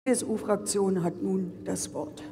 Die CSU-Fraktion hat nun das Wort.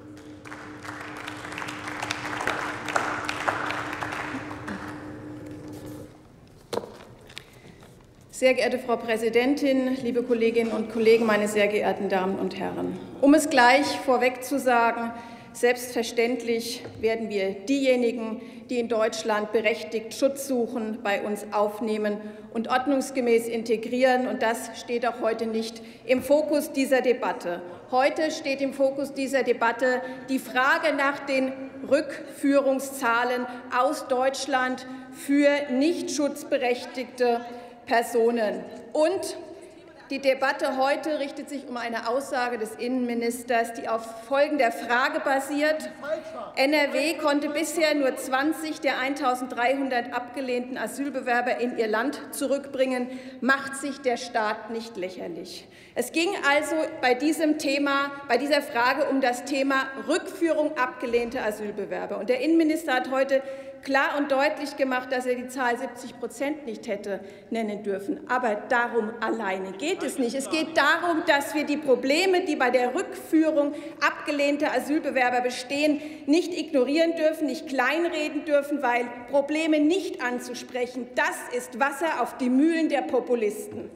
Sehr geehrte Frau Präsidentin, liebe Kolleginnen und Kollegen, meine sehr geehrten Damen und Herren! Um es gleich vorweg zu sagen, selbstverständlich werden wir diejenigen, die in Deutschland berechtigt Schutz suchen, bei uns aufnehmen und ordnungsgemäß integrieren. Und das steht auch heute nicht im Fokus dieser Debatte. Heute steht im Fokus dieser Debatte die Frage nach den Rückführungszahlen aus Deutschland für nicht schutzberechtigte Personen. Und die Debatte heute richtet sich um eine Aussage des Innenministers, die auf folgender Frage basiert. NRW konnte bisher nur 20 der 1.300 abgelehnten Asylbewerber in ihr Land zurückbringen. Macht sich der Staat nicht lächerlich? Es ging also bei dieser Frage um das Thema Rückführung abgelehnter Asylbewerber. Und der Innenminister hat heute klar und deutlich gemacht, dass er die Zahl 70% nicht hätte nennen dürfen. Aber darum alleine geht es nicht. Es geht darum, dass wir die Probleme, die bei der Rückführung abgelehnter Asylbewerber bestehen, nicht ignorieren dürfen, nicht kleinreden dürfen, weil Probleme nicht anzusprechen, das ist Wasser auf die Mühlen der Populisten.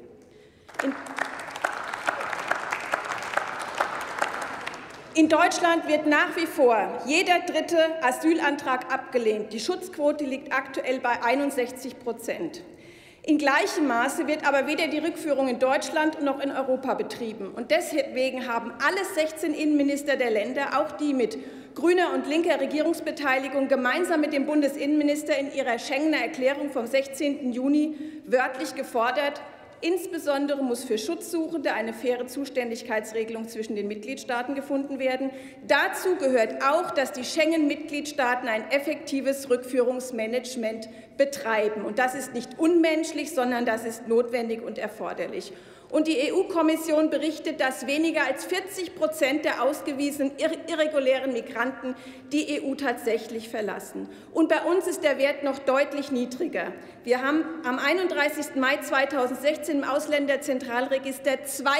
In Deutschland wird nach wie vor jeder dritte Asylantrag abgelehnt. Die Schutzquote liegt aktuell bei 61%. In gleichem Maße wird aber weder die Rückführung in Deutschland noch in Europa betrieben. Und deswegen haben alle 16 Innenminister der Länder, auch die mit grüner und linker Regierungsbeteiligung, gemeinsam mit dem Bundesinnenminister in ihrer Schengener Erklärung vom 16. Juni wörtlich gefordert, insbesondere muss für Schutzsuchende eine faire Zuständigkeitsregelung zwischen den Mitgliedstaaten gefunden werden. Dazu gehört auch, dass die Schengen-Mitgliedstaaten ein effektives Rückführungsmanagement betreiben. Und das ist nicht unmenschlich, sondern das ist notwendig und erforderlich. Und die EU-Kommission berichtet, dass weniger als 40% der ausgewiesenen irregulären Migranten die EU tatsächlich verlassen. Und bei uns ist der Wert noch deutlich niedriger. Wir haben am 31. Mai 2016 im Ausländerzentralregister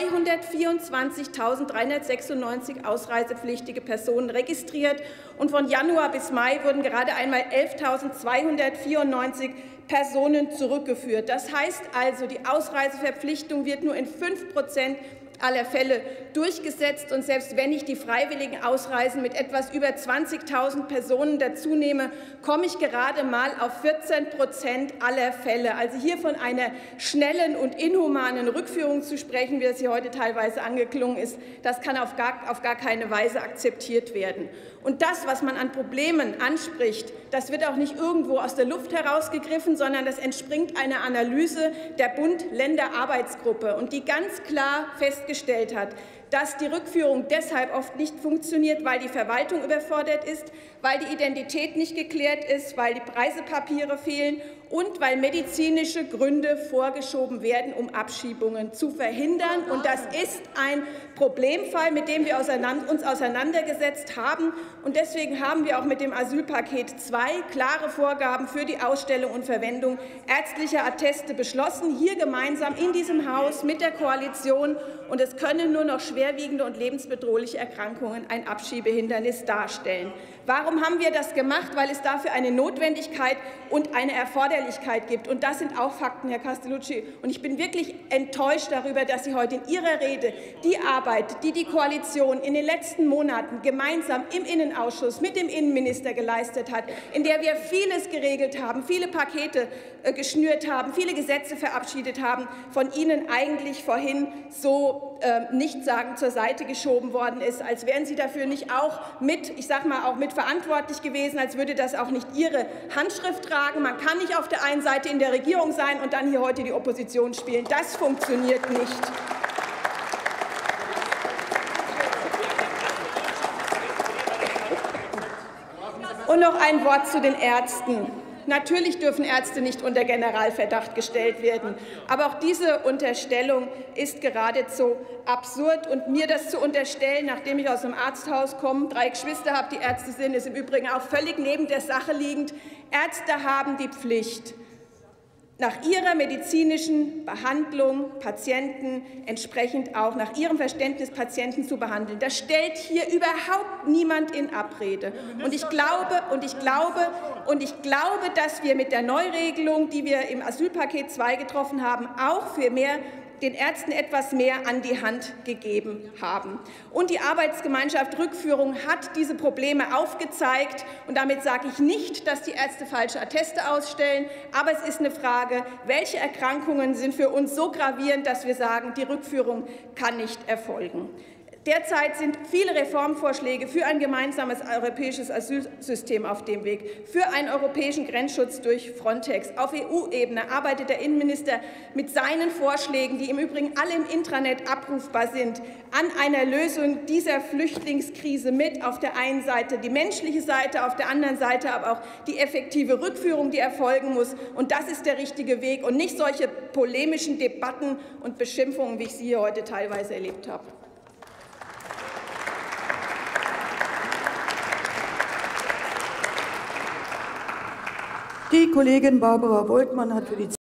224.396 ausreisepflichtige Personen registriert. Und von Januar bis Mai wurden gerade einmal 11.294 Personen zurückgeführt. Das heißt also, die Ausreiseverpflichtung wird nur in 5% aller Fälle durchgesetzt. Und selbst wenn ich die freiwilligen Ausreisen mit etwas über 20.000 Personen dazu nehme, komme ich gerade mal auf 14% aller Fälle. Also hier von einer schnellen und inhumanen Rückführung zu sprechen, wie es hier heute teilweise angeklungen ist, das kann auf gar keine Weise akzeptiert werden. Und das, was man an Problemen anspricht, das wird auch nicht irgendwo aus der Luft herausgegriffen, sondern das entspringt einer Analyse der Bund-Länder-Arbeitsgruppe, und die ganz klar festgestellt hat, dass die Rückführung deshalb oft nicht funktioniert, weil die Verwaltung überfordert ist, weil die Identität nicht geklärt ist, weil die Reisepapiere fehlen und weil medizinische Gründe vorgeschoben werden, um Abschiebungen zu verhindern. Und das ist ein Problemfall, mit dem wir uns auseinandergesetzt haben. Und deswegen haben wir auch mit dem Asylpaket 2 klare Vorgaben für die Ausstellung und Verwendung ärztlicher Atteste beschlossen, hier gemeinsam in diesem Haus mit der Koalition. Und es können nur noch schwerwiegende und lebensbedrohliche Erkrankungen ein Abschiebehindernis darstellen. Warum haben wir das gemacht? Weil es dafür eine Notwendigkeit und eine Erforderlichkeit gibt. Und das sind auch Fakten, Herr Castellucci. Und ich bin wirklich enttäuscht darüber, dass Sie heute in Ihrer Rede die Arbeit, die die Koalition in den letzten Monaten gemeinsam im Innenausschuss mit dem Innenminister geleistet hat, in der wir vieles geregelt haben, viele Pakete geschnürt haben, viele Gesetze verabschiedet haben, von Ihnen eigentlich vorhin so nichtssagend zur Seite geschoben worden ist, als wären Sie dafür nicht auch mit, ich sage mal, auch mit verantwortlich gewesen, als würde das auch nicht Ihre Handschrift tragen. Man kann nicht auf der einen Seite in der Regierung sein und dann hier heute die Opposition spielen. Das funktioniert nicht. Und noch ein Wort zu den Ärzten. Natürlich dürfen Ärzte nicht unter Generalverdacht gestellt werden. Aber auch diese Unterstellung ist geradezu absurd. Und mir das zu unterstellen, nachdem ich aus einem Arzthaus komme, 3 Geschwister habe, die Ärzte sind, ist im Übrigen auch völlig neben der Sache liegend. Ärzte haben die Pflicht, nach ihrer medizinischen Behandlung Patienten entsprechend auch nach ihrem Verständnis Patienten zu behandeln. Das stellt hier überhaupt niemand in Abrede. Und ich glaube, dass wir mit der Neuregelung, die wir im Asylpaket 2 getroffen haben, auch für den Ärzten etwas mehr an die Hand gegeben haben. Und die Arbeitsgemeinschaft Rückführung hat diese Probleme aufgezeigt. Und damit sage ich nicht, dass die Ärzte falsche Atteste ausstellen, aber es ist eine Frage, welche Erkrankungen sind für uns so gravierend, dass wir sagen, die Rückführung kann nicht erfolgen. Derzeit sind viele Reformvorschläge für ein gemeinsames europäisches Asylsystem auf dem Weg, für einen europäischen Grenzschutz durch Frontex. Auf EU-Ebene arbeitet der Innenminister mit seinen Vorschlägen, die im Übrigen alle im Intranet abrufbar sind, an einer Lösung dieser Flüchtlingskrise mit. Auf der einen Seite die menschliche Seite, auf der anderen Seite aber auch die effektive Rückführung, die erfolgen muss. Und das ist der richtige Weg und nicht solche polemischen Debatten und Beschimpfungen, wie ich sie hier heute teilweise erlebt habe. Die Kollegin Barbara Woltmann hat für die